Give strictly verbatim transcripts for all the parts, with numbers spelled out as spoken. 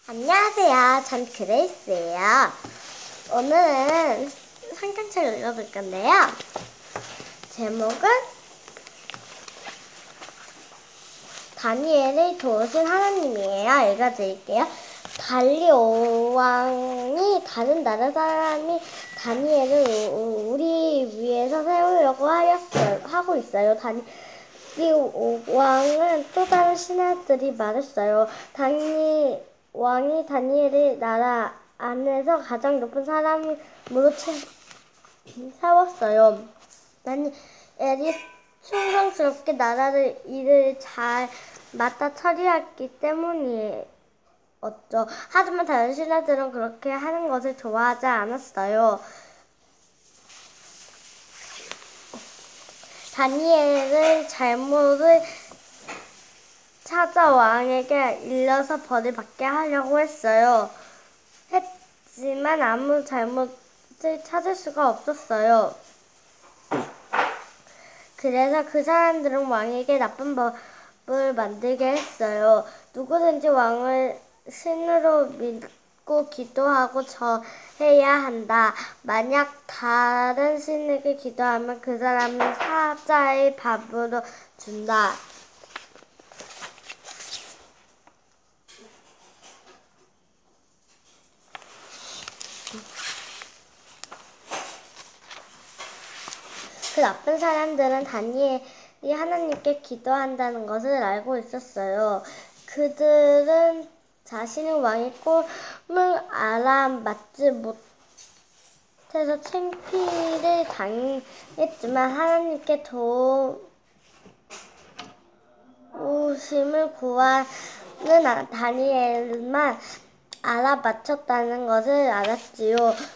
안녕하세요. 전 그레이스예요. 오늘은 성경책을 읽어볼 건데요. 제목은 다니엘을 도우신 하나님이에요. 읽어드릴게요. 달리오 왕이 다른 나라 사람이 다니엘을 우리 위해서 세우려고 하였어요, 하고 있어요. 다니오 왕은 또 다른 신하들이 말했어요. 다니 왕이 다니엘을 나라 안에서 가장 높은 사람으로 세웠어요. 다니엘이 충성스럽게 나라를 일을 잘 맡아 처리했기 때문이었죠. 하지만 다른 신하들은 그렇게 하는 것을 좋아하지 않았어요. 다니엘은 잘못을 찾아 왕에게 일러서 벌을 받게 하려고 했어요. 했지만 아무 잘못을 찾을 수가 없었어요. 그래서 그 사람들은 왕에게 나쁜 법을 만들게 했어요. 누구든지 왕을 신으로 믿고 기도하고 절해야 한다. 만약 다른 신에게 기도하면 그 사람은 사자의 밥으로 준다. 그 나쁜 사람들은 다니엘이 하나님께 기도한다는 것을 알고 있었어요. 그들은 자신의 왕의 꿈을 알아맞지 못해서 창피를 당했지만 하나님께 도우심을 구하는 다니엘만 알아맞혔다는 것을 알았지요.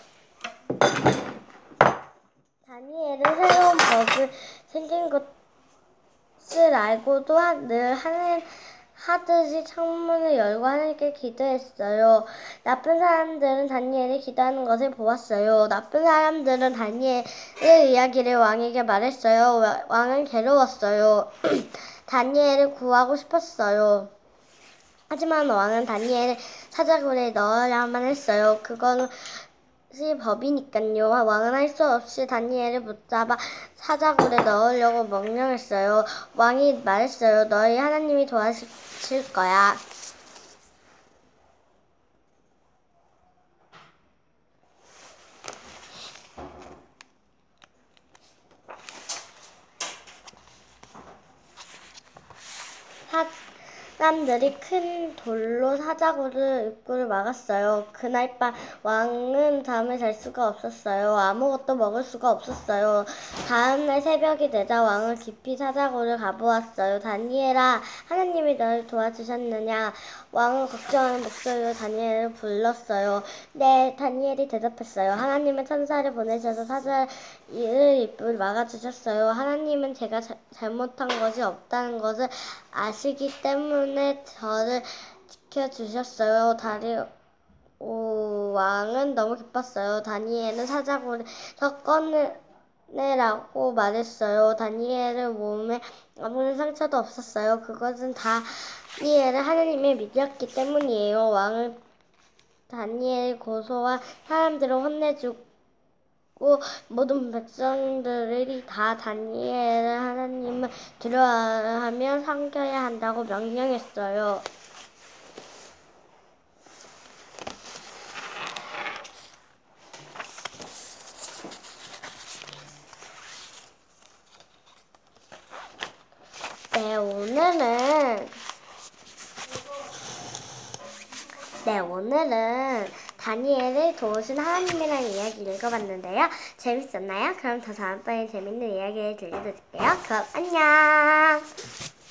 다니엘은 새로운 법이 생긴 것을 알고도 늘 하는, 하듯이 창문을 열고 하나님께 기도했어요. 나쁜 사람들은 다니엘이 기도하는 것을 보았어요. 나쁜 사람들은 다니엘의 이야기를 왕에게 말했어요. 왕은 괴로웠어요. 다니엘을 구하고 싶었어요. 하지만 왕은 다니엘을 사자굴에 넣어야만 했어요. 그거는 법이니까요. 왕은 할 수 없이 다니엘을 붙잡아 사자굴에 넣으려고 명령했어요. 왕이 말했어요. 너희 하나님이 도와주실 거야. 사람들이 큰 돌로 사자굴을 입구를 막았어요. 그날 밤 왕은 잠을 잘 수가 없었어요. 아무것도 먹을 수가 없었어요. 다음날 새벽이 되자 왕은 깊이 사자굴을 가보았어요. 다니엘아, 하나님이 너를 도와주셨느냐? 왕은 걱정하는 목소리로 다니엘을 불렀어요. 네, 다니엘이 대답했어요. 하나님은 천사를 보내셔서 사자의 입을 막아주셨어요. 하나님은 제가 자, 잘못한 것이 없다는 것을 아시기 때문에 저를 지켜주셨어요. 다리오 왕은 너무 기뻤어요. 다니엘은 사자굴에서 꺼내라고 말했어요. 다니엘의 몸에 아무런 상처도 없었어요. 그것은 다니엘은 하나님을 믿었기 때문이에요. 왕은 다니엘의 고소한 사람들을 혼내주고 모든 백성들이 다 다니엘을 하나님을 두려워하며 섬겨야 한다고 명령했어요. 네, 오늘은 네, 오늘은 다니엘을 도우신 하나님이라는 이야기를 읽어봤는데요. 재밌었나요? 그럼 더 다음번에 재밌는 이야기를 들려드릴게요. 그럼 안녕!